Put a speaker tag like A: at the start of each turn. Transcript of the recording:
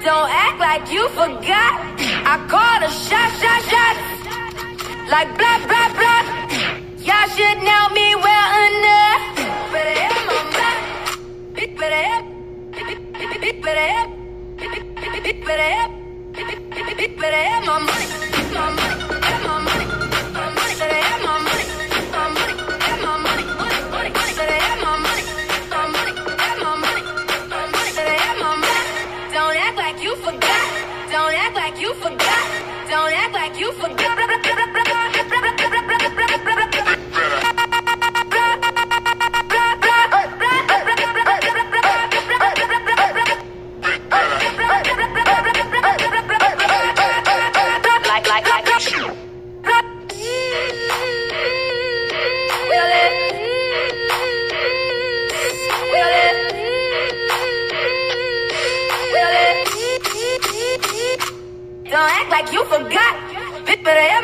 A: Don't act like you forgot. I called a shot. Like blah, blah, blah. Y'all should know me well enough. Better have my mind. Better have. Better have. Better have. Better have my money. My money. Have my money. My money. Better have my money. My money. Have my money. Money. Better have my money. My money. Have my money. My money. Better have my money. Don't act like you forgot. Don't act like you forgot. Don't act like you forgot. Don't act like you forgot. Better have